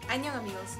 Annyeong amigos.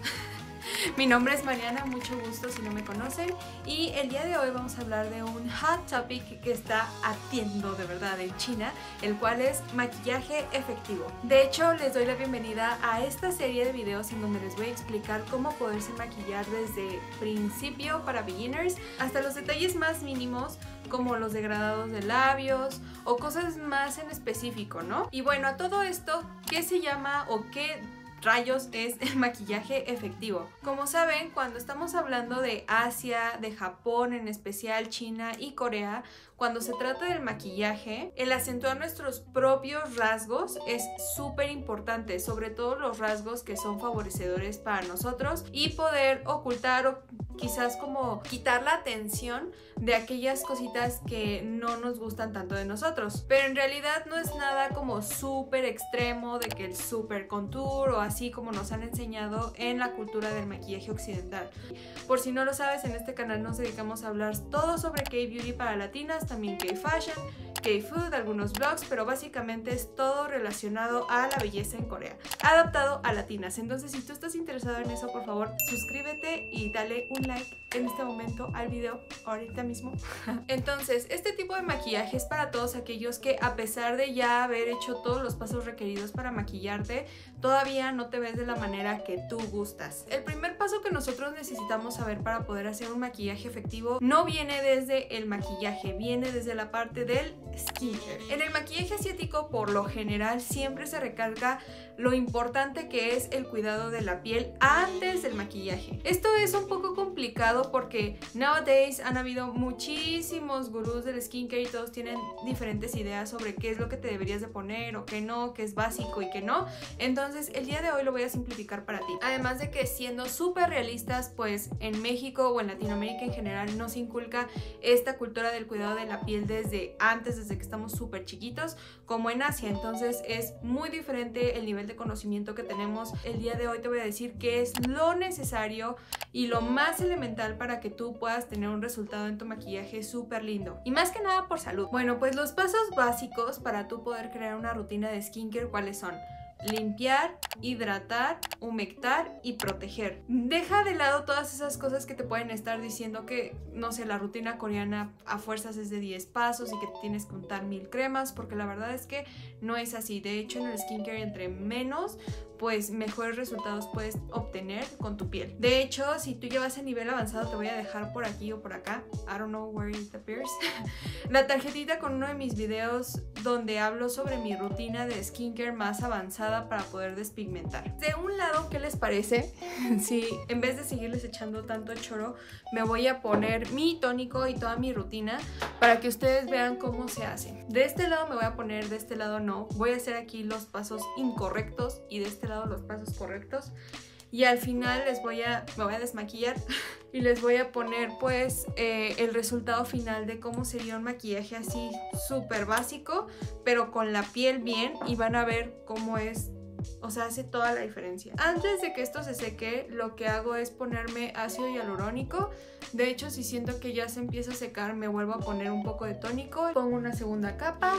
Mi nombre es Mariana, mucho gusto si no me conocen, y el día de hoy vamos a hablar de un hot topic que está ardiendo de verdad en China, el cual es maquillaje efectivo. De hecho, les doy la bienvenida a esta serie de videos en donde les voy a explicar cómo poderse maquillar desde principio para beginners hasta los detalles más mínimos, como los degradados de labios o cosas más en específico, ¿no? Y bueno, a todo esto, ¿qué se llama o qué rayos es el maquillaje efectivo? Como saben, cuando estamos hablando de Asia, de Japón en especial, China y Corea, cuando se trata del maquillaje, el acentuar nuestros propios rasgos es súper importante, sobre todo los rasgos que son favorecedores para nosotros, y poder ocultar o quizás como quitar la atención de aquellas cositas que no nos gustan tanto de nosotros. Pero en realidad no es nada como súper extremo de que el super contour o así como nos han enseñado en la cultura del maquillaje occidental. Por si no lo sabes, en este canal nos dedicamos a hablar todo sobre K-beauty para latinas, también K-fashion, K-food, algunos vlogs, pero básicamente es todo relacionado a la belleza en Corea, adaptado a latinas. Entonces, si tú estás interesado en eso, por favor, suscríbete y dale un like en este momento al video, ahorita mismo. Entonces, este tipo de maquillaje es para todos aquellos que, a pesar de ya haber hecho todos los pasos requeridos para maquillarte, todavía no te ves de la manera que tú gustas. El primer paso que nosotros necesitamos saber para poder hacer un maquillaje efectivo no viene desde el maquillaje, viene desde la parte del skincare. En el maquillaje asiático, por lo general, siempre se recarga lo importante que es el cuidado de la piel antes del maquillaje. Esto es un poco complicado porque nowadays han habido muchísimos gurús del skincare y todos tienen diferentes ideas sobre qué es lo que te deberías de poner o qué no, qué es básico y qué no. Entonces el día de hoy lo voy a simplificar para ti. Además de que, siendo súper realistas, pues en México o en Latinoamérica en general no se inculca esta cultura del cuidado de la piel desde antes, desde que estamos súper chiquitos, como en Asia. Entonces es muy diferente el nivel de conocimiento que tenemos. El día de hoy te voy a decir qué es lo necesario y lo más elemental para que tú puedas tener un resultado en tu maquillaje súper lindo, y más que nada por salud. Bueno, pues los pasos básicos para tú poder crear una rutina de skincare, ¿cuáles son? Limpiar, hidratar, humectar y proteger. Deja de lado todas esas cosas que te pueden estar diciendo que, no sé, la rutina coreana a fuerzas es de 10 pasos y que te tienes que untar 1000 cremas, porque la verdad es que no es así. De hecho, en el skincare, entre menos, pues mejores resultados puedes obtener con tu piel. De hecho, si tú llevas el nivel avanzado, te voy a dejar por aquí o por acá, I don't know where it appears, la tarjetita con uno de mis videos donde hablo sobre mi rutina de skincare más avanzada para poder despigmentar. De un lado, ¿qué les parece si en vez de seguirles echando tanto choro, me voy a poner mi tónico y toda mi rutina para que ustedes vean cómo se hace? De este lado me voy a poner, de este lado no. Voy a hacer aquí los pasos incorrectos y de este lado los pasos correctos, y al final me voy a desmaquillar y les voy a poner pues el resultado final de cómo sería un maquillaje así súper básico, pero con la piel bien, y van a ver cómo es. O sea, hace toda la diferencia. Antes de que esto se seque, lo que hago es ponerme ácido hialurónico. De hecho, si siento que ya se empieza a secar, me vuelvo a poner un poco de tónico, pongo una segunda capa.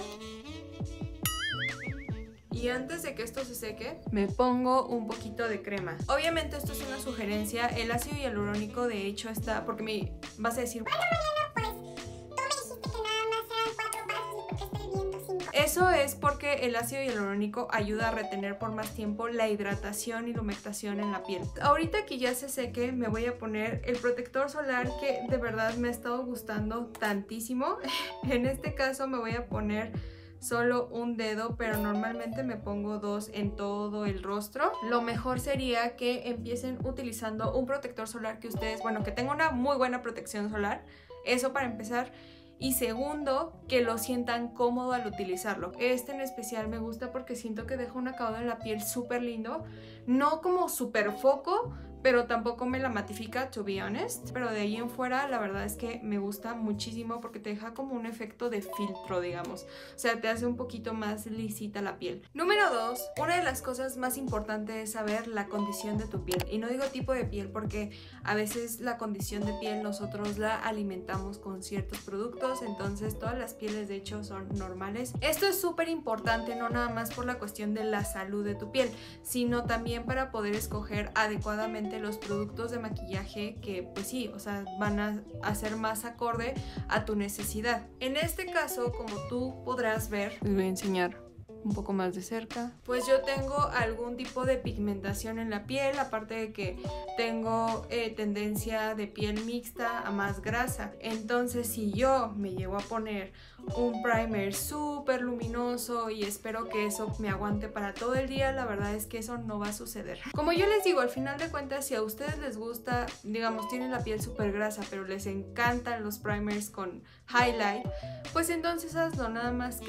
Y antes de que esto se seque, me pongo un poquito de crema. Obviamente esto es una sugerencia. El ácido hialurónico, de hecho, está... Porque me vas a decir... Bueno, pues tú me dijiste que nada más eran 4 pasos y porque estoy viendo 5. Eso es porque el ácido hialurónico ayuda a retener por más tiempo la hidratación y la humectación en la piel. Ahorita que ya se seque, me voy a poner el protector solar que de verdad me ha estado gustando tantísimo. En este caso me voy a poner solo un dedo, pero normalmente me pongo 2 en todo el rostro. Lo mejor sería que empiecen utilizando un protector solar que ustedes, bueno, que tenga una muy buena protección solar. Eso para empezar. Y segundo, que lo sientan cómodo al utilizarlo. Este en especial me gusta porque siento que deja un acabado en la piel súper lindo. No como súper foco, pero tampoco me la matifica, to be honest. Pero de ahí en fuera la verdad es que me gusta muchísimo porque te deja como un efecto de filtro, digamos. O sea, te hace un poquito más lisita la piel. Número 2, una de las cosas más importantes es saber la condición de tu piel. Y no digo tipo de piel porque a veces la condición de piel nosotros la alimentamos con ciertos productos, entonces todas las pieles de hecho son normales. Esto es súper importante, no nada más por la cuestión de la salud de tu piel, sino también para poder escoger adecuadamente los productos de maquillaje que pues sí, o sea, van a ser más acorde a tu necesidad. En este caso, como tú podrás ver, les voy a enseñar un poco más de cerca, pues yo tengo algún tipo de pigmentación en la piel, aparte de que tengo tendencia de piel mixta a más grasa. Entonces si yo me llevo a poner un primer súper luminoso y espero que eso me aguante para todo el día, la verdad es que eso no va a suceder. Como yo les digo, al final de cuentas, si a ustedes les gusta, digamos, tienen la piel súper grasa pero les encantan los primers con highlight, pues entonces hazlo, nada más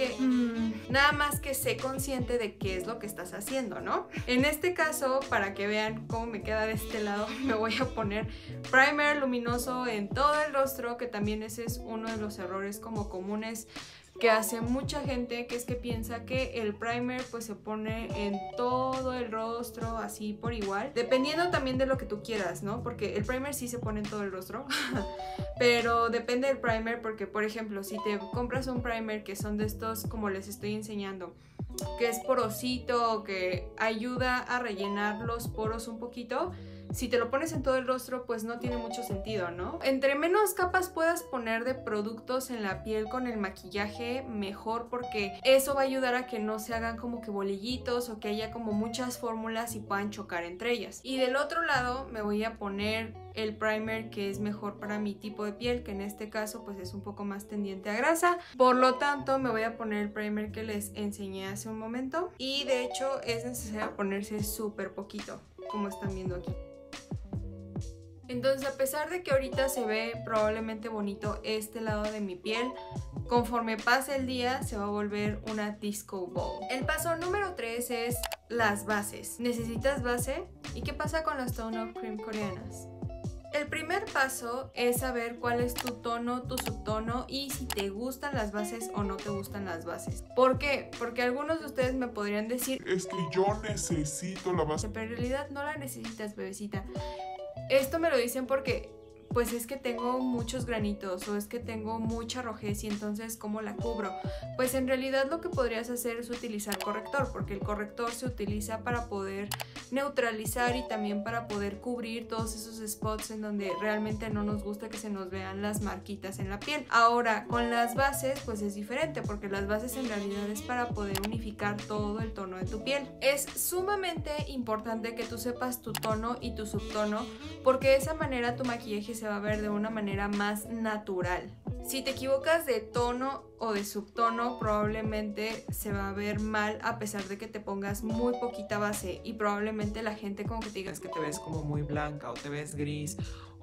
que sé consciente de qué es lo que estás haciendo, ¿no? En este caso, para que vean cómo me queda de este lado, me voy a poner primer luminoso en todo el rostro, que también ese es uno de los errores como comunes que hace mucha gente, que es que piensa que el primer pues se pone en todo el rostro así por igual, dependiendo también de lo que tú quieras, ¿no? Porque el primer sí se pone en todo el rostro pero depende del primer, porque por ejemplo si te compras un primer que son de estos como les estoy enseñando, que es porosito, que ayuda a rellenar los poros un poquito, si te lo pones en todo el rostro pues no tiene mucho sentido, ¿no? Entre menos capas puedas poner de productos en la piel con el maquillaje, mejor, porque eso va a ayudar a que no se hagan como que bolillitos o que haya como muchas fórmulas y puedan chocar entre ellas. Y del otro lado me voy a poner el primer que es mejor para mi tipo de piel, que en este caso pues es un poco más tendiente a grasa, por lo tanto me voy a poner el primer que les enseñé hace un momento, y de hecho es necesario ponerse súper poquito, como están viendo aquí. Entonces, a pesar de que ahorita se ve probablemente bonito este lado de mi piel, conforme pase el día se va a volver una disco ball. El paso número 3 es las bases. ¿Necesitas base? ¿Y qué pasa con las tone of cream coreanas? El primer paso es saber cuál es tu tono, tu subtono y si te gustan las bases o no te gustan las bases. ¿Por qué? Porque algunos de ustedes me podrían decir: es que yo necesito la base. Pero en realidad no la necesitas, bebecita. Esto me lo dicen porque pues es que tengo muchos granitos o es que tengo mucha rojez y entonces ¿cómo la cubro? Pues en realidad lo que podrías hacer es utilizar corrector, porque el corrector se utiliza para poder neutralizar y también para poder cubrir todos esos spots en donde realmente no nos gusta que se nos vean las marquitas en la piel. Ahora, con las bases pues es diferente, porque las bases en realidad es para poder unificar todo el tono de tu piel. Es sumamente importante que tú sepas tu tono y tu subtono, porque de esa manera tu maquillaje se va a ver de una manera más natural. Si te equivocas de tono o de subtono, probablemente se va a ver mal a pesar de que te pongas muy poquita base, y probablemente la gente como que te diga: es que te ves como muy blanca o te ves gris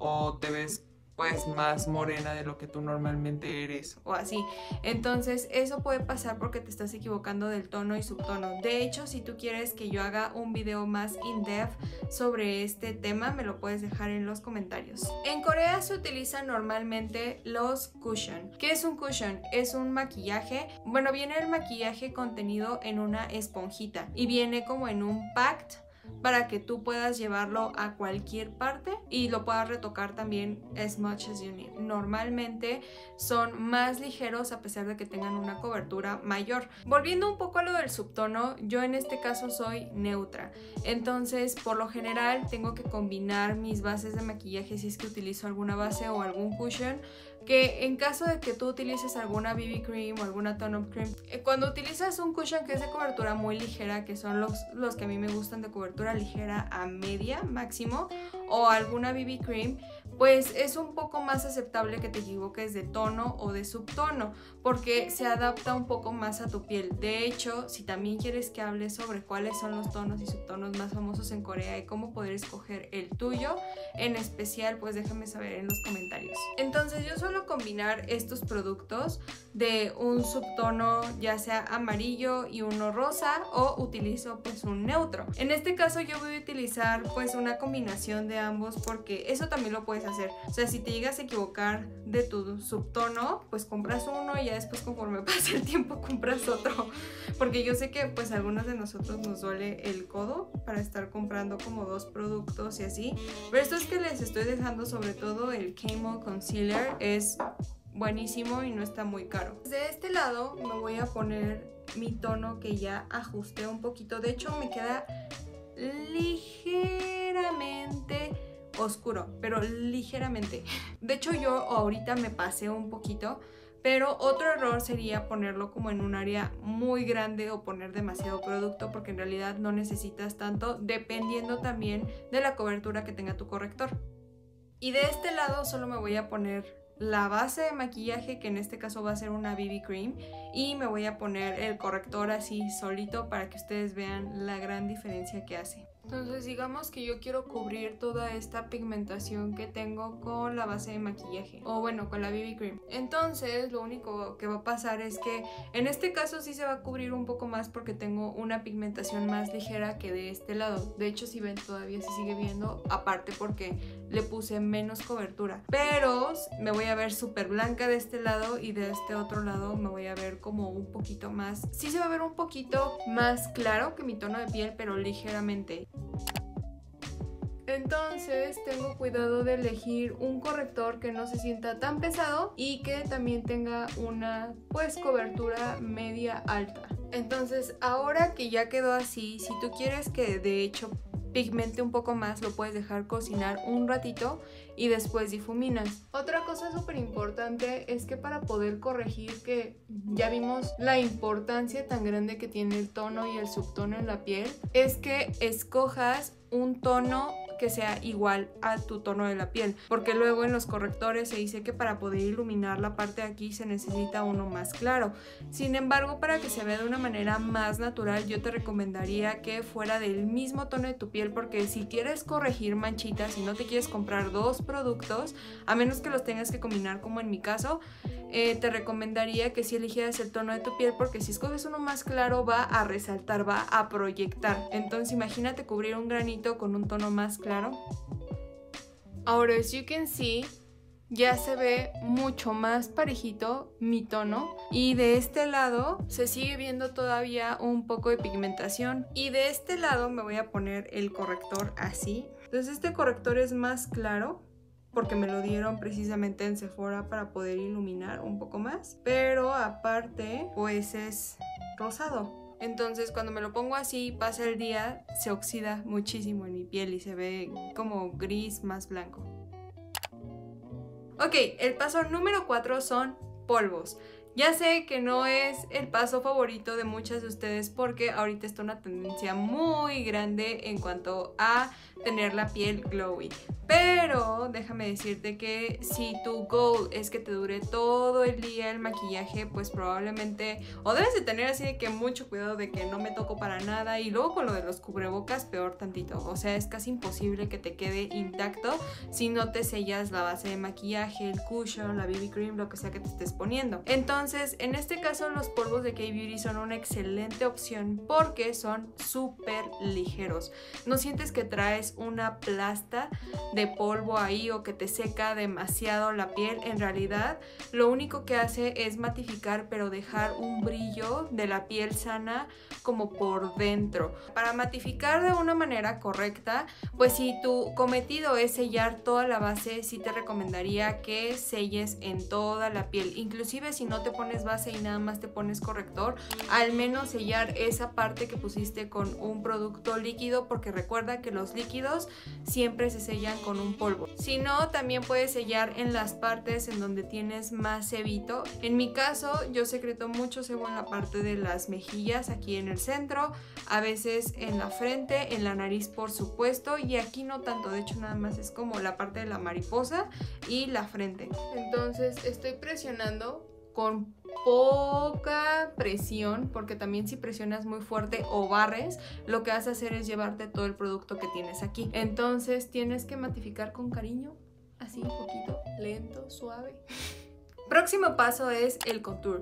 o te ves pues más morena de lo que tú normalmente eres o así. Entonces eso puede pasar porque te estás equivocando del tono y subtono. De hecho, si tú quieres que yo haga un video más in-depth sobre este tema, me lo puedes dejar en los comentarios. En Corea se utilizan normalmente los cushion. ¿Qué es un cushion? Es un maquillaje, bueno, viene el maquillaje contenido en una esponjita y viene como en un pack para que tú puedas llevarlo a cualquier parte y lo puedas retocar también as much as you need. Normalmente son más ligeros a pesar de que tengan una cobertura mayor. Volviendo un poco a lo del subtono, yo en este caso soy neutra, entonces por lo general tengo que combinar mis bases de maquillaje si es que utilizo alguna base o algún cushion, que en caso de que tú utilices alguna BB cream o alguna tone of cream, cuando utilizas un cushion que es de cobertura muy ligera, que son los que a mí me gustan de cobertura ligera a media máximo, o alguna BB cream, pues es un poco más aceptable que te equivoques de tono o de subtono, porque se adapta un poco más a tu piel. De hecho, si también quieres que hable sobre cuáles son los tonos y subtonos más famosos en Corea y cómo poder escoger el tuyo en especial, pues déjame saber en los comentarios. Entonces yo suelo combinar estos productos de un subtono ya sea amarillo y uno rosa, o utilizo pues un neutro. En este caso yo voy a utilizar pues una combinación de de ambos, porque eso también lo puedes hacer. O sea, si te llegas a equivocar de tu subtono, pues compras uno y ya después conforme pasa el tiempo compras otro. Porque yo sé que pues a algunos de nosotros nos duele el codo para estar comprando como dos productos y así. Pero estos que les estoy dejando, sobre todo el Camo Concealer, es buenísimo y no está muy caro. De este lado me voy a poner mi tono que ya ajusté un poquito. De hecho me queda ligeramente oscuro, pero ligeramente. De hecho yo ahorita me pasé un poquito, pero otro error sería ponerlo como en un área muy grande o poner demasiado producto, porque en realidad no necesitas tanto, dependiendo también de la cobertura que tenga tu corrector. Y de este lado solo me voy a poner la base de maquillaje, que en este caso va a ser una BB Cream, y me voy a poner el corrector así solito para que ustedes vean la gran diferencia que hace. Entonces digamos que yo quiero cubrir toda esta pigmentación que tengo con la base de maquillaje, o bueno, con la BB Cream. Entonces lo único que va a pasar es que en este caso sí se va a cubrir un poco más porque tengo una pigmentación más ligera que de este lado. De hecho, si ven, todavía se sigue viendo, aparte porque le puse menos cobertura. Pero me voy a ver súper blanca de este lado, y de este otro lado me voy a ver como un poquito más... Sí se va a ver un poquito más claro que mi tono de piel, pero ligeramente. Entonces tengo cuidado de elegir un corrector que no se sienta tan pesado y que también tenga una pues cobertura media alta. Entonces ahora que ya quedó así, si tú quieres que de hecho pigmente un poco más, lo puedes dejar cocinar un ratito y después difuminas. Otra cosa súper importante es que para poder corregir, que ya vimos la importancia tan grande que tiene el tono y el subtono en la piel, es que escojas un tono que sea igual a tu tono de la piel, porque luego en los correctores se dice que para poder iluminar la parte de aquí se necesita uno más claro. Sin embargo, para que se vea de una manera más natural, yo te recomendaría que fuera del mismo tono de tu piel, porque si quieres corregir manchitas y no te quieres comprar dos productos, a menos que los tengas que combinar como en mi caso, te recomendaría que si eligieras el tono de tu piel, porque si escoges uno más claro va a resaltar, va a proyectar. Entonces imagínate cubrir un granito con un tono más claro. Ahora, as you can see, ya se ve mucho más parejito mi tono, y de este lado se sigue viendo todavía un poco de pigmentación, y de este lado me voy a poner el corrector así. Entonces este corrector es más claro porque me lo dieron precisamente en Sephora para poder iluminar un poco más, pero aparte pues es rosado. Entonces cuando me lo pongo así, pasa el día, se oxida muchísimo en mi piel y se ve como gris más blanco. Ok, el paso número 4 son polvos. Ya sé que no es el paso favorito de muchas de ustedes, porque ahorita está una tendencia muy grande en cuanto a tener la piel glowy. Pero déjame decirte que si tu goal es que te dure todo el día el maquillaje, pues probablemente, o debes de tener así de que mucho cuidado de que no me toco para nada, y luego con lo de los cubrebocas peor tantito. O sea, es casi imposible que te quede intacto si no te sellas la base de maquillaje, el cushion, la BB cream, lo que sea que te estés poniendo. Entonces, en este caso los polvos de K-Beauty son una excelente opción porque son súper ligeros. No sientes que traes una plasta de polvo ahí o que te seca demasiado la piel. En realidad lo único que hace es matificar, pero dejar un brillo de la piel sana como por dentro. Para matificar de una manera correcta, pues si tu cometido es sellar toda la base, sí te recomendaría que selles en toda la piel. Inclusive si no te pones base y nada más te pones corrector, al menos sellar esa parte que pusiste con un producto líquido, porque recuerda que los líquidos siempre se sellan con un polvo. Si no, también puedes sellar en las partes en donde tienes más sebito. En mi caso, yo secreto mucho sebo en la parte de las mejillas, aquí en el centro, a veces en la frente, en la nariz por supuesto, y aquí no tanto, de hecho nada más es como la parte de la mariposa y la frente. Entonces estoy presionando con poca presión, porque también si presionas muy fuerte o barres, lo que vas a hacer es llevarte todo el producto que tienes aquí. Entonces tienes que matificar con cariño, así un poquito, lento, suave. Próximo paso es el contour.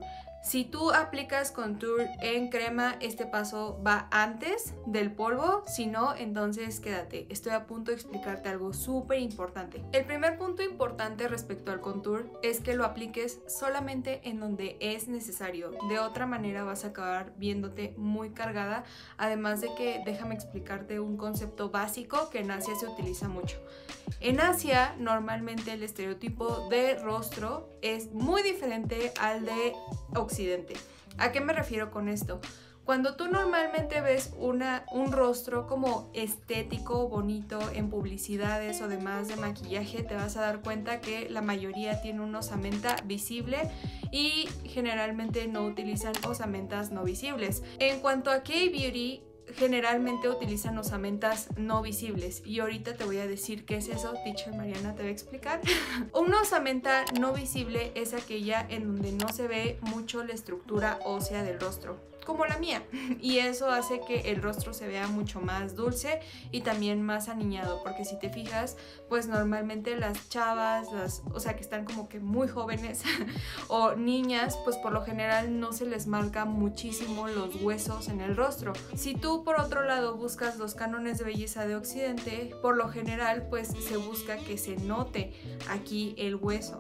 Si tú aplicas contour en crema, este paso va antes del polvo, si no, entonces quédate. Estoy a punto de explicarte algo súper importante. El primer punto importante respecto al contour es que lo apliques solamente en donde es necesario. De otra manera vas a acabar viéndote muy cargada, además de que déjame explicarte un concepto básico que en Asia se utiliza mucho. En Asia, normalmente el estereotipo de rostro es muy diferente al de Occidente. ¿A qué me refiero con esto? Cuando tú normalmente ves un rostro como estético, bonito en publicidades o demás de maquillaje, te vas a dar cuenta que la mayoría tiene una osamenta visible y generalmente no utilizan osamentas no visibles. En cuanto a K-Beauty, generalmente utilizan osamentas no visibles y ahorita te voy a decir qué es eso. Teacher Mariana te va a explicar. Una osamenta no visible es aquella en donde no se ve mucho la estructura ósea del rostro, como la mía, y eso hace que el rostro se vea mucho más dulce y también más aniñado, porque si te fijas, pues normalmente las chavas, o sea, que están como que muy jóvenes o niñas, pues por lo general no se les marca muchísimo los huesos en el rostro. Si tú por otro lado buscas los cánones de belleza de Occidente, por lo general pues se busca que se note aquí el hueso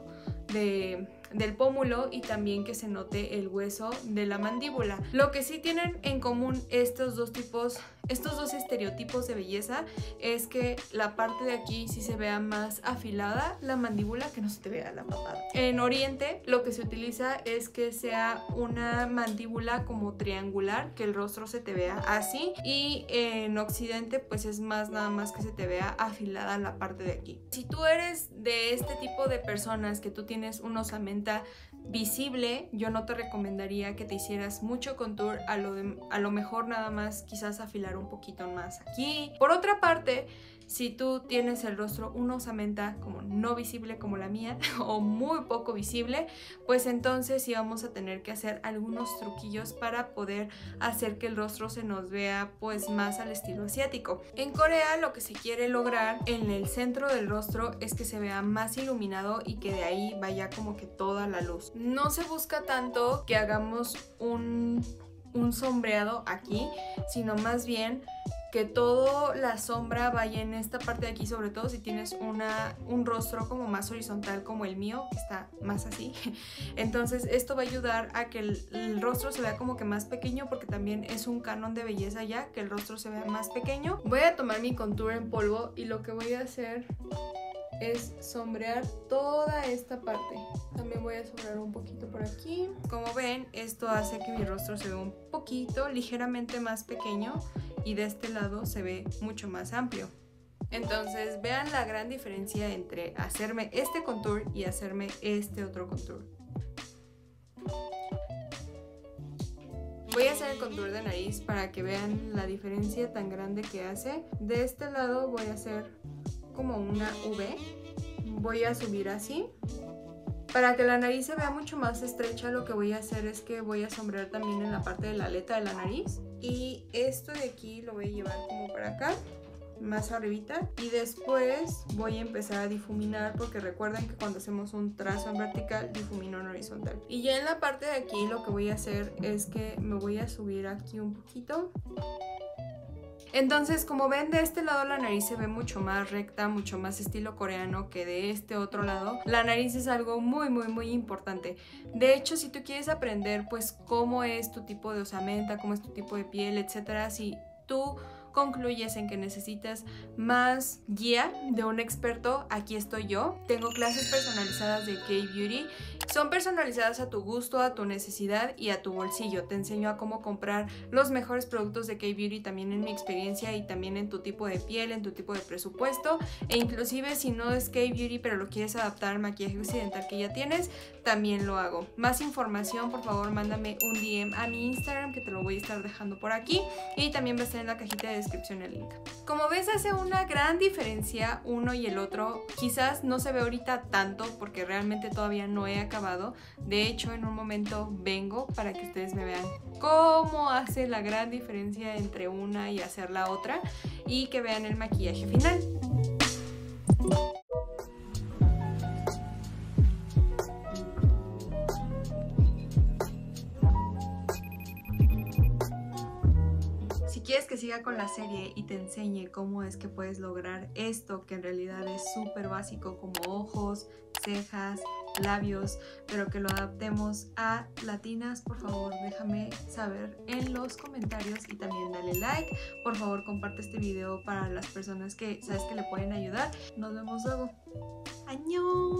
del pómulo y también que se note el hueso de la mandíbula. Lo que sí tienen en común estos dos estereotipos de belleza es que la parte de aquí sí se vea más afilada la mandíbula, que no se te vea la papada. En Oriente lo que se utiliza es que sea una mandíbula como triangular, que el rostro se te vea así, y en Occidente pues es más nada más que se te vea afilada la parte de aquí. Si tú eres de este tipo de personas que tú tienes una osamenta visible, yo no te recomendaría que te hicieras mucho contour, a lo mejor nada más quizás afilar un poquito más aquí. Por otra parte, si tú tienes el rostro una osamenta como no visible como la mía o muy poco visible, pues entonces sí vamos a tener que hacer algunos truquillos para poder hacer que el rostro se nos vea pues más al estilo asiático. En Corea lo que se quiere lograr en el centro del rostro es que se vea más iluminado y que de ahí vaya como que toda la luz. No se busca tanto que hagamos un sombreado aquí, sino más bien que toda la sombra vaya en esta parte de aquí, sobre todo si tienes un rostro como más horizontal como el mío, que está más así. Entonces esto va a ayudar a que el rostro se vea como que más pequeño, porque también es un canon de belleza ya que el rostro se vea más pequeño. Voy a tomar mi contour en polvo y lo que voy a hacer es sombrear toda esta parte. También voy a sombrear un poquito por aquí. Como ven, esto hace que mi rostro se vea un poquito, ligeramente más pequeño, y de este lado se ve mucho más amplio. Entonces vean la gran diferencia entre hacerme este contour y hacerme este otro contour. Voy a hacer el contour de nariz para que vean la diferencia tan grande que hace. De este lado voy a hacer como una V, voy a subir así. Para que la nariz se vea mucho más estrecha, lo que voy a hacer es que voy a sombrear también en la parte de la aleta de la nariz, y esto de aquí lo voy a llevar como para acá, más arribita, y después voy a empezar a difuminar, porque recuerden que cuando hacemos un trazo en vertical difumino en horizontal. Y ya en la parte de aquí lo que voy a hacer es que me voy a subir aquí un poquito. Entonces, como ven, de este lado la nariz se ve mucho más recta, mucho más estilo coreano que de este otro lado. La nariz es algo muy, muy, muy importante. De hecho, si tú quieres aprender pues cómo es tu tipo de osamenta, cómo es tu tipo de piel, etcétera, si tú concluyes en que necesitas más guía de un experto, aquí estoy yo. Tengo clases personalizadas de K-Beauty. Son personalizadas a tu gusto, a tu necesidad y a tu bolsillo. Te enseño a cómo comprar los mejores productos de K-Beauty, también en mi experiencia y también en tu tipo de piel, en tu tipo de presupuesto, e inclusive si no es K-Beauty pero lo quieres adaptar al maquillaje occidental que ya tienes, también lo hago. Más información, por favor, mándame un DM a mi Instagram, que te lo voy a estar dejando por aquí, y también va a estar en la cajita de descripción el link. Como ves, hace una gran diferencia uno y el otro. Quizás no se ve ahorita tanto porque realmente todavía no he acabado. De hecho, en un momento vengo para que ustedes me vean cómo hace la gran diferencia entre una y hacer la otra, y que vean el maquillaje final. con la serie y te enseñe cómo es que puedes lograr esto que en realidad es súper básico, como ojos, cejas, labios, pero que lo adaptemos a latinas, por favor déjame saber en los comentarios y también dale like. Por favor comparte este video para las personas que sabes que le pueden ayudar. Nos vemos luego. ¡Añón!